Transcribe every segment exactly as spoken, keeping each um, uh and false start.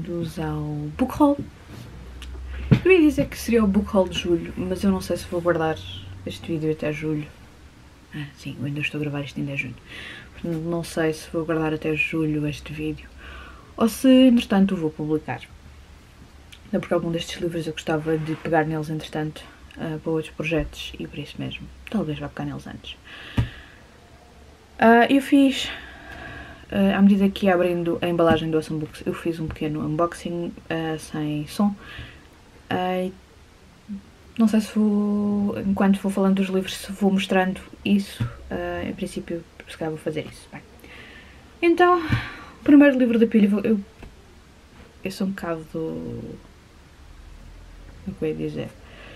bem-vindos ao Book Haul. Eu ia dizer que seria o Book Haul de julho, mas eu não sei se vou guardar este vídeo até julho. Ah, sim, eu ainda estou a gravar isto ainda é junho. Portanto, não sei se vou guardar até julho este vídeo, ou se, entretanto, o vou publicar. Não, porque algum destes livros eu gostava de pegar neles, entretanto, uh, para outros projetos, e por isso mesmo, talvez vá pegar neles antes. Uh, eu fiz... Uh, à medida que ia abrindo a embalagem do Awesome Books, eu fiz um pequeno unboxing uh, sem som. Uh, não sei se vou, enquanto vou falando dos livros, se vou mostrando isso. Uh, em princípio, se calhar vou fazer isso. Bem. Então, o primeiro livro da pilha, eu, eu sou um bocado... Como é que eu ia dizer?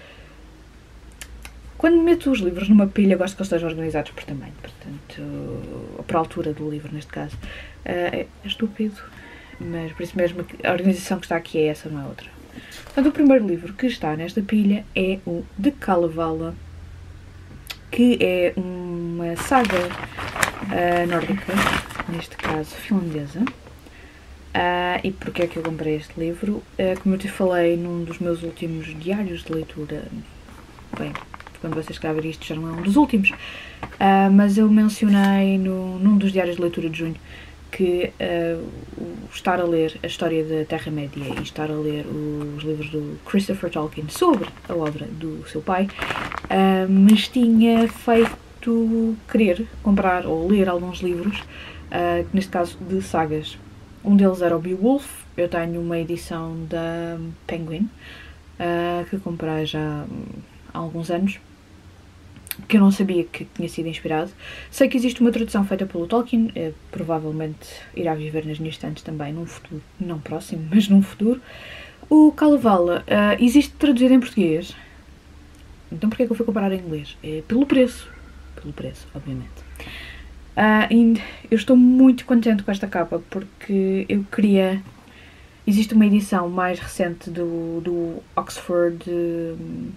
Quando meto os livros numa pilha, gosto que eles estejam organizados por tamanho, portanto, ou por altura do livro, neste caso. Uh, é, é estúpido, mas por isso mesmo a organização que está aqui é essa, não é outra. Portanto, o primeiro livro que está nesta pilha é o De Kalevala, que é uma saga uh, nórdica, neste caso finlandesa. Uh, e porquê é que eu comprei este livro? Uh, como eu te falei num dos meus últimos diários de leitura, bem... quando vocês escreverem isto já não é um dos últimos, uh, mas eu mencionei no, num dos diários de leitura de junho que uh, o estar a ler a história da Terra-média e estar a ler os livros do Christopher Tolkien sobre a obra do seu pai uh, me tinha feito querer comprar ou ler alguns livros, uh, neste caso de sagas. Um deles era o Beowulf. Eu tenho uma edição da Penguin uh, que comprei já há alguns anos, que eu não sabia que tinha sido inspirado. Sei que existe uma tradução feita pelo Tolkien, eh, provavelmente irá viver nas minhas estantes também num futuro, não próximo, mas num futuro. O Kalevala uh, existe traduzido em português, então porquê é que eu fui comprar em inglês? É pelo preço, pelo preço, obviamente. Uh, e eu estou muito contente com esta capa, porque eu queria... Existe uma edição mais recente do, do Oxford... Um,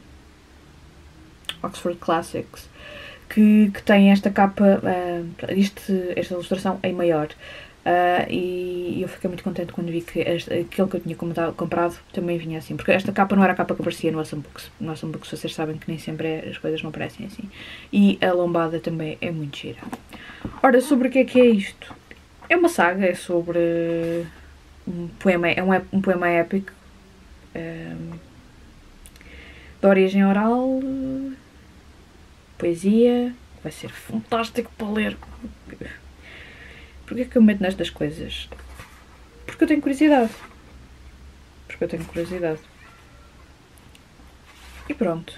Oxford Classics, que, que tem esta capa, uh, este, esta ilustração em maior, uh, e eu fiquei muito contente quando vi que este, aquele que eu tinha comprado, comprado também vinha assim, porque esta capa não era a capa que aparecia no Awesome Books. No Awesome Books vocês sabem que nem sempre é, as coisas não aparecem assim, e a lombada também é muito gira. Ora, sobre o que é que é isto? É uma saga, é sobre um poema, é um, um poema épico, um, de origem oral, poesia, vai ser fantástico para ler. Porquê é que eu meto nestas coisas? Porque eu tenho curiosidade. Porque eu tenho curiosidade. E pronto.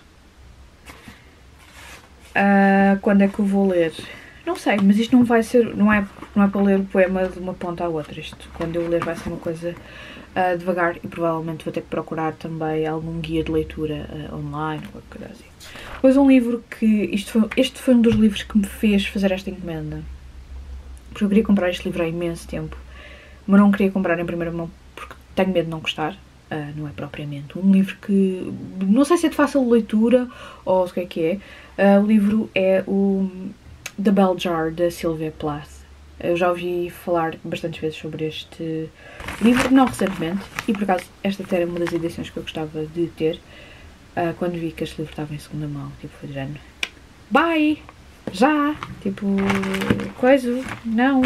Uh, quando é que eu vou ler? Não sei, mas isto não vai ser, não é, não é para ler o poema de uma ponta à outra. Isto, quando eu ler, vai ser uma coisa uh, devagar, e provavelmente vou ter que procurar também algum guia de leitura uh, online ou coisa assim. Pois um livro que... Isto foi, este foi um dos livros que me fez fazer esta encomenda. Porque eu queria comprar este livro há imenso tempo, mas não queria comprar em primeira mão porque tenho medo de não gostar. Uh, não é propriamente um livro que... Não sei se é de fácil leitura ou o que é que é. Uh, o livro é o The Bell Jar, da Sylvia Plath. Eu já ouvi falar bastantes vezes sobre este livro, não recentemente, e por acaso esta até era uma das edições que eu gostava de ter. Uh, quando vi que este livro estava em segunda mão, tipo, foi de género, bye! Já! Tipo, coisa, não!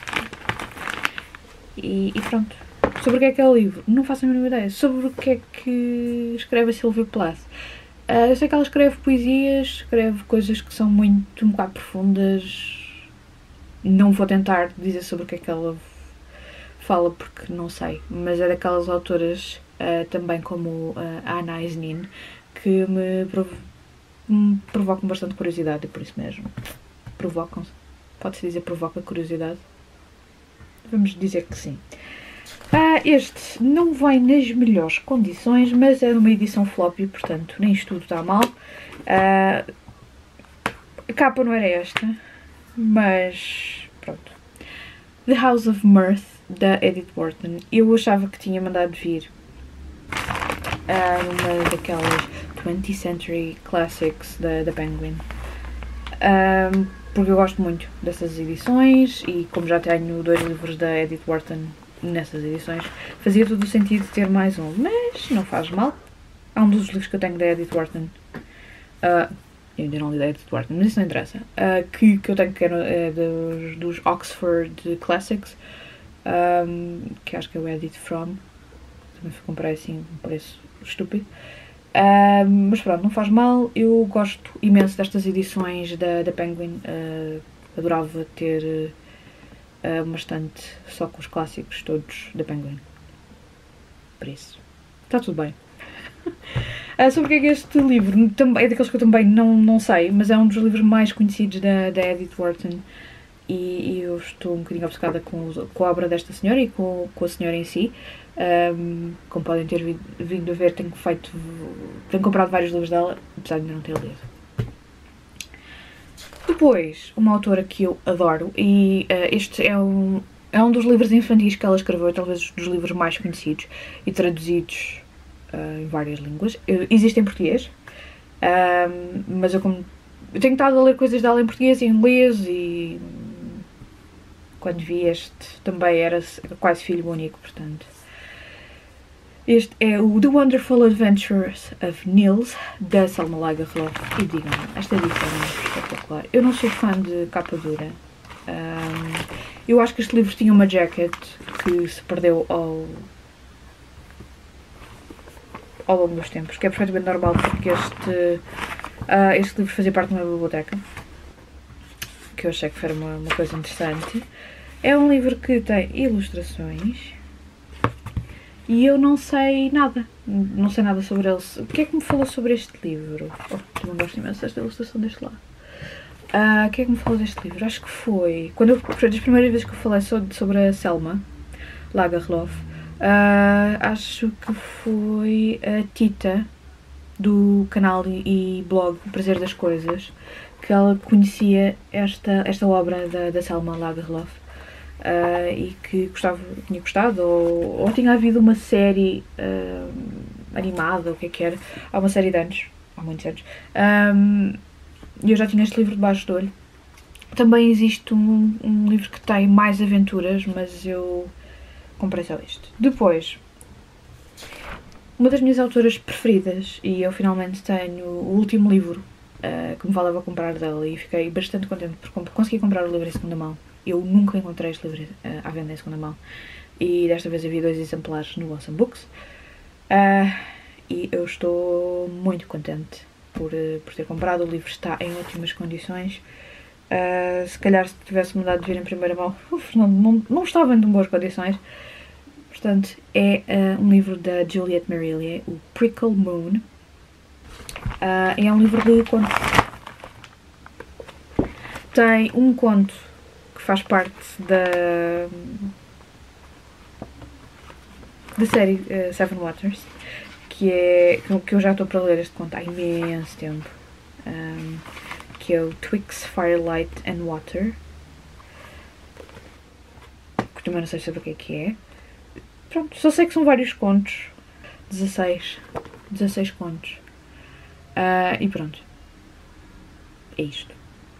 E, e pronto. Sobre o que é que é o livro? Não faço a mínima ideia. Sobre o que é que escreve a Sylvia Plath. Uh, eu sei que ela escreve poesias, escreve coisas que são muito, um bocado profundas. Não vou tentar dizer sobre o que é que ela fala, porque não sei. Mas é daquelas autoras, uh, também como uh, a Anna Isnin, que me, prov me provocam bastante curiosidade, e por isso mesmo provocam-se. Pode-se dizer provoca curiosidade? Vamos dizer que sim. Ah, este não vem nas melhores condições, mas é uma edição floppy, portanto nem isto tudo está mal. Ah, a capa não era esta, mas pronto. The House of Mirth, da Edith Wharton. Eu achava que tinha mandado vir ah, uma daquelas twentieth Century Classics da, da Penguin, um, porque eu gosto muito dessas edições, e como já tenho dois livros da Edith Wharton nessas edições, fazia todo o sentido ter mais um, mas não faz mal. Há um dos livros que eu tenho da Edith Wharton, uh, eu ainda não li da Edith Wharton, mas isso não interessa, uh, que, que eu tenho que é, é dos, dos Oxford Classics, um, que acho que é o Edit From, também fui comprar assim um preço estúpido. Uh, mas pronto, não faz mal, eu gosto imenso destas edições da, da Penguin, uh, adorava ter uh, uma estante só com os clássicos todos da Penguin, por isso, está tudo bem. uh, sobre o que é que este livro, é daqueles que eu também não, não sei, mas é um dos livros mais conhecidos da, da Edith Wharton e, e eu estou um bocadinho obcecada com, com a obra desta senhora e com, com a senhora em si. Um, como podem ter vindo, vindo a ver, tenho feito, tenho comprado vários livros dela, apesar de ainda não ter lido. Depois, uma autora que eu adoro, e uh, este é um, é um dos livros infantis que ela escreveu, talvez dos livros mais conhecidos e traduzidos uh, em várias línguas. Uh, existe em português, um, mas eu, como, eu tenho estado a ler coisas dela em português e em inglês, e quando vi este também era quase filho único, portanto. Este é o The Wonderful Adventures of Nils, da Selma Lagerlöf, e digam-me, esta edição é espetacular. Eu não sou fã de capa dura. Um, eu acho que este livro tinha uma jacket que se perdeu ao, ao longo dos tempos, que é perfeitamente normal, porque este, uh, este livro fazia parte de uma biblioteca, que eu achei que era uma, uma coisa interessante. É um livro que tem ilustrações. E eu não sei nada, não sei nada sobre ele. O que é que me falou sobre este livro? Oh, também gosto imenso desta ilustração deste lado. Uh, o que é que me falou deste livro? Acho que foi, quando eu, das primeiras vezes que eu falei sobre a Selma Lagerlöf, uh, acho que foi a Tita, do canal e, e blog O Prazer das Coisas, que ela conhecia esta, esta obra da, da Selma Lagerlöf. Uh, e que gostava, tinha gostado, ou, ou tinha havido uma série uh, animada, o que é que era, há uma série de anos, há muitos anos, um, e eu já tinha este livro debaixo do olho. Também existe um, um livro que tem mais aventuras, mas eu comprei só este. Depois, uma das minhas autoras preferidas, e eu finalmente tenho o último livro uh, que me valeu a comprar dela, e fiquei bastante contente porque consegui comprar o livro em segunda mão. Eu nunca encontrei este livro uh, à venda em segunda mão, e desta vez havia dois exemplares no Awesome Books, uh, e eu estou muito contente por, uh, por ter comprado. O livro está em ótimas condições. Uh, se calhar se tivesse mudado de vir em primeira mão, uf, não, não, não estava em boas condições. Portanto, é uh, um livro da Juliette Marillier, o Prickle Moon. Uh, é um livro de contos. Tem um conto faz parte da, da série uh, Seven Waters, que é que eu já estou para ler este conto há imenso tempo, um, que é o Twixt Firelight and Water, que também não sei sobre o que é que é. Pronto, só sei que são vários contos, dezasseis, dezasseis contos, uh, e pronto, é isto.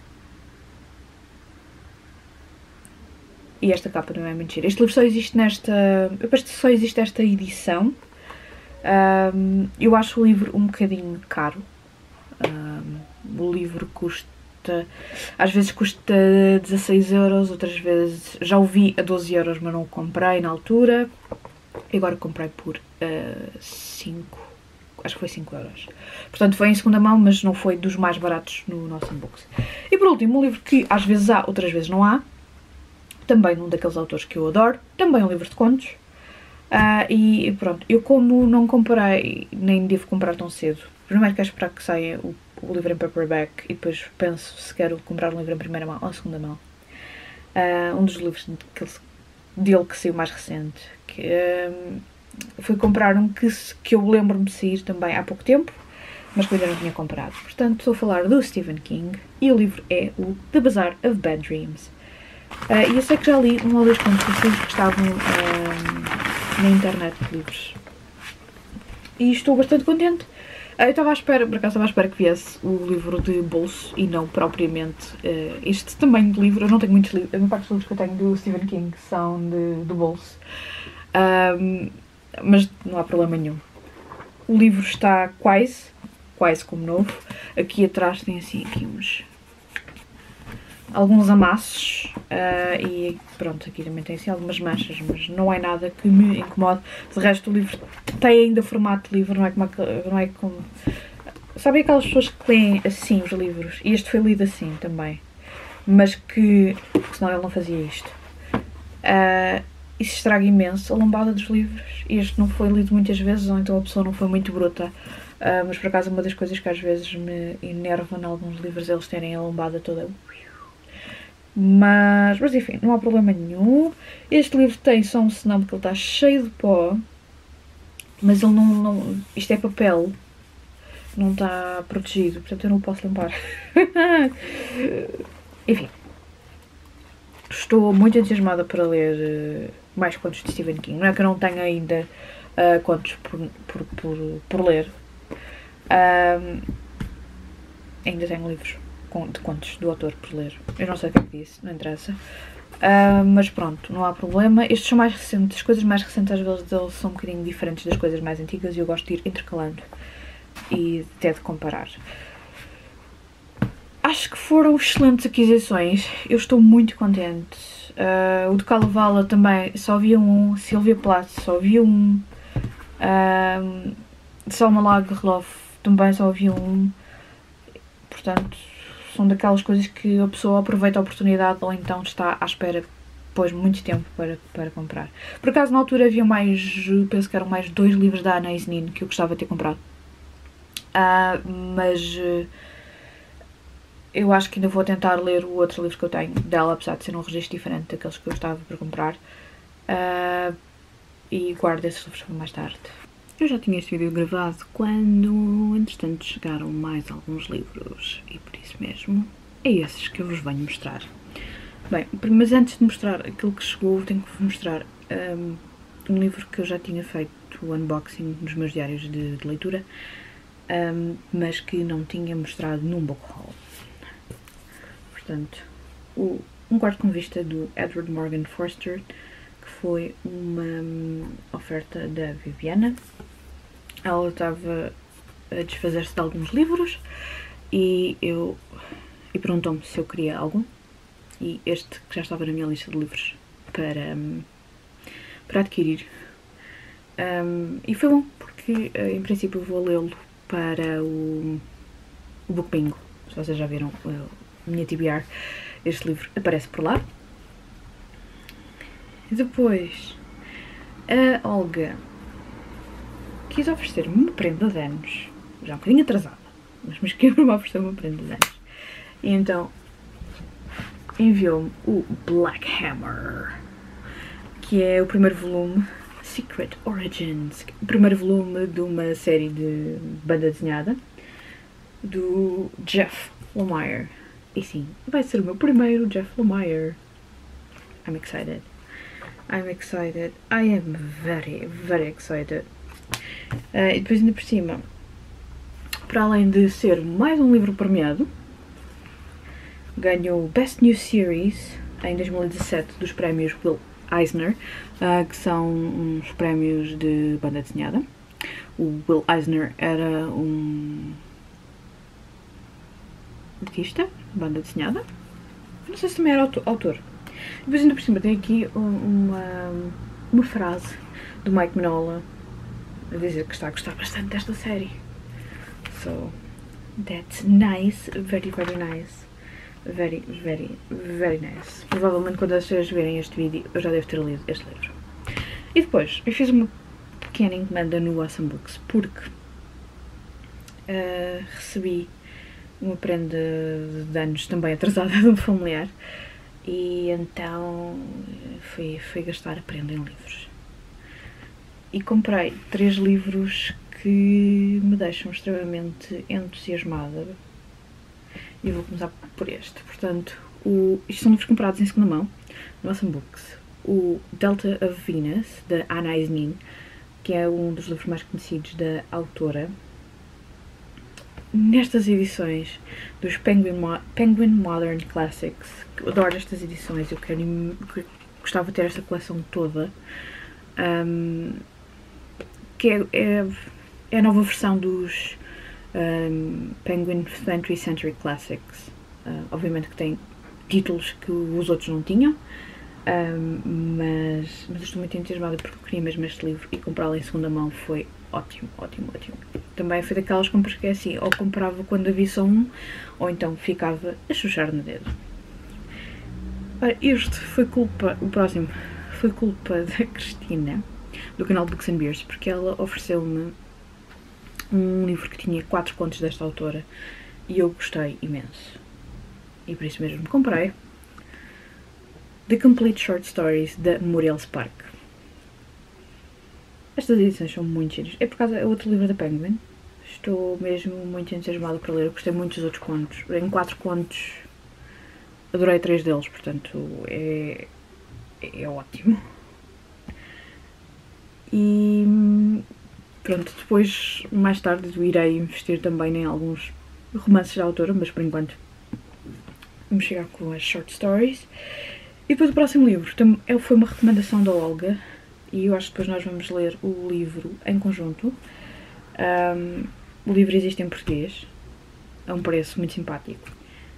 E esta capa não é mentira. Este livro só existe nesta... Eu penso que só existe esta edição. Um, eu acho o livro um bocadinho caro. Um, o livro custa... Às vezes custa dezasseis euros, outras vezes... Já o vi a doze euros, mas não o comprei na altura. E agora comprei por uh, cinco... Acho que foi cinco euros. Portanto, foi em segunda mão, mas não foi dos mais baratos no nosso unboxing. E por último, um livro que às vezes há, outras vezes não há. Também um daqueles autores que eu adoro, também um livro de contos, uh, e pronto, eu como não comprei, nem devo comprar tão cedo, primeiro quero esperar que saia o, o livro em paperback e depois penso se quero comprar um livro em primeira mão ou segunda mão. Uh, um dos livros de, dele que saiu mais recente, que uh, foi comprar um que, que eu lembro-me de sair também há pouco tempo, mas que eu ainda não tinha comprado. Portanto, estou a falar do Stephen King, e o livro é o The Bazaar of Bad Dreams. Uh, e eu sei que já li um ou dois contos que estavam uh, na internet de livros. E estou bastante contente. Eu estava à espera, por acaso estava à espera que viesse o livro de bolso e não propriamente uh, este tamanho de livro. Eu não tenho muitos livros, a maior parte dos livros que eu tenho do Stephen King são de, de bolso. Um, mas não há problema nenhum. O livro está quase, quase como novo. Aqui atrás tem assim aqui uns... alguns amassos uh, e pronto, aqui também tem assim algumas manchas, mas não é nada que me incomode. De resto, o livro tem ainda formato de livro, não é como... Não é como... Sabem aquelas pessoas que leem assim os livros? E este foi lido assim também, mas que... senão ele não fazia isto. Uh, isso estraga imenso a lombada dos livros. Este não foi lido muitas vezes, ou então a pessoa não foi muito bruta. Uh, mas por acaso uma das coisas que às vezes me enerva em alguns livros é eles terem a lombada toda... Mas, mas enfim, não há problema nenhum. Este livro tem só um senão porque ele está cheio de pó. Mas ele não, não... isto é papel. Não está protegido, portanto eu não o posso limpar. Enfim. Estou muito entusiasmada para ler uh, mais contos de Stephen King. Não é que eu não tenha ainda uh, contos por, por, por, por ler. Um, ainda tenho livros de contos do autor por ler. Eu não sei o que é que disse, não interessa. Uh, mas pronto, não há problema. Estes são mais recentes. As coisas mais recentes às vezes deles são um bocadinho diferentes das coisas mais antigas e eu gosto de ir intercalando e até de comparar. Acho que foram excelentes aquisições. Eu estou muito contente. Uh, o de Kalevala também só havia um. Sylvia Plath só havia um. Uh, Selma Lagerlöf também só havia um. Portanto, são daquelas coisas que a pessoa aproveita a oportunidade ou então está à espera depois muito tempo para, para comprar. Por acaso, na altura havia mais, penso que eram mais dois livros da Anais Nin que eu gostava de ter comprado. Uh, mas uh, eu acho que ainda vou tentar ler o outro livro que eu tenho dela, apesar de ser um registro diferente daqueles que eu estava para comprar. Uh, e guardo esses livros para mais tarde. Eu já tinha este vídeo gravado quando, entretanto, chegaram mais alguns livros e por isso mesmo é esses que eu vos venho mostrar. Bem, mas antes de mostrar aquilo que chegou, tenho que vos mostrar um, um livro que eu já tinha feito o unboxing nos meus diários de, de leitura, um, mas que não tinha mostrado num book haul. Portanto, o, um quarto com vista do Edward Morgan Forster, que foi uma um, oferta da Viviana. Ela estava a desfazer-se de alguns livros e eu e perguntou-me se eu queria algum. E este que já estava na minha lista de livros para, um, para adquirir. Um, e foi bom, porque em princípio vou lê-lo para o, o Book Bingo. Se vocês já viram a minha T B R, este livro aparece por lá. Depois, a Olga quis oferecer-me uma prenda de anos, já um bocadinho atrasada, mas me quis oferecer uma prenda de anos. E então enviou-me o Black Hammer, que é o primeiro volume, Secret Origins, o primeiro volume de uma série de banda desenhada do Jeff Lemire. E sim, vai ser o meu primeiro Jeff Lemire. I'm excited. I'm excited. I am very, very excited. Uh, e depois ainda por cima, para além de ser mais um livro premiado, ganhou o Best New Series em dois mil e dezassete dos prémios Will Eisner, uh, que são uns prémios de banda desenhada. O Will Eisner era um artista de banda desenhada. Não sei se também era autor. Depois ainda por cima tem aqui uma, uma frase do Mike Mignola a dizer que está a gostar bastante desta série. So, that's nice, very, very nice. Very, very, very nice. Provavelmente quando vocês verem este vídeo eu já devo ter lido este livro. E depois, eu fiz uma pequena encomenda no Awesome Books porque uh, recebi uma prenda de anos também atrasada de um familiar. E então fui, fui gastar a prenda em livros. E comprei três livros que me deixam extremamente entusiasmada. E vou começar por este. Portanto, o, isto são livros comprados em segunda mão, no Awesome Books. O Delta of Venus, da Anais Nin, que é um dos livros mais conhecidos da autora. nestas edições dos Penguin, Mo Penguin Modern Classics, eu adoro estas edições, eu quero, gostava de ter esta coleção toda, um, que é, é, é a nova versão dos um, Penguin twentieth Century Classics. Uh, obviamente que tem títulos que os outros não tinham, um, mas, mas eu estou muito entusiasmada porque eu queria mesmo este livro e comprá-lo em segunda mão foi ótimo, ótimo, ótimo. Também foi daquelas compras que é assim, ou comprava quando havia só um, ou então ficava a chuchar no dedo. Ora, este foi culpa, o próximo, foi culpa da Cristina, do canal Books and Beers, porque ela ofereceu-me um livro que tinha quatro contos desta autora e eu gostei imenso. E por isso mesmo comprei. The Complete Short Stories, da Muriel Spark. Estas edições são muito giras. É por causa é outro livro da Penguin. Estou mesmo muito entusiasmada para ler. Eu gostei muito dos outros contos. Em quatro contos adorei três deles, portanto é, é ótimo. E pronto, depois mais tarde irei investir também em alguns romances da autora, mas por enquanto vamos chegar com as short stories. E depois o próximo livro foi uma recomendação da Olga e eu acho que depois nós vamos ler o livro em conjunto. Um, o livro existe em português, a um preço muito simpático,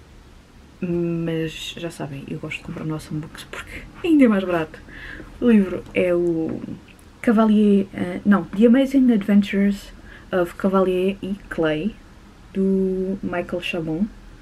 mas já sabem, eu gosto de comprar no Awesome Books porque ainda é mais barato. O livro é o Cavalier, uh, não, The Amazing Adventures of Cavalier e Clay, do Michael Chabon.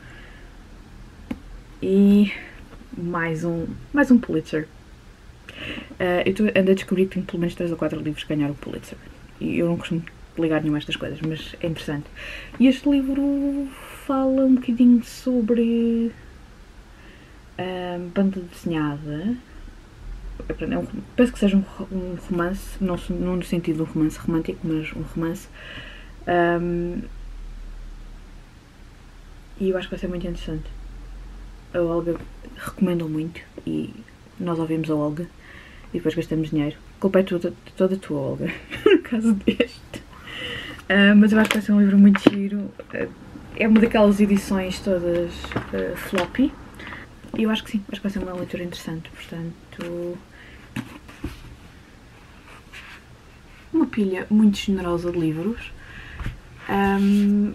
E mais um, mais um Pulitzer. Uh, eu ando a descobrir que tenho pelo menos três ou quatro livros que ganharam o Pulitzer. E eu não costumo ligar nenhuma a estas coisas, mas é interessante. E este livro fala um bocadinho sobre uh, banda desenhada. É um, penso que seja um, um romance, não, não no sentido de um romance romântico, mas um romance. Um, e eu acho que vai ser muito interessante. A Olga recomendou muito e nós ouvimos a Olga e depois gastamos dinheiro. A culpa é toda, toda tua, Olga, no caso deste. Uh, mas eu acho que vai ser um livro muito giro. Uh, é uma daquelas edições todas uh, floppy. E eu acho que sim, acho que vai ser uma leitura interessante. Portanto, uma pilha muito generosa de livros. Um,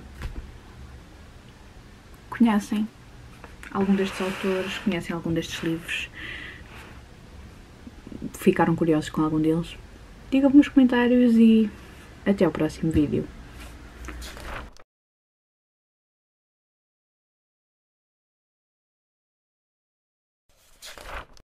conhecem algum destes autores, conhecem algum destes livros, ficaram curiosos com algum deles? Digam-me nos comentários e até ao próximo vídeo.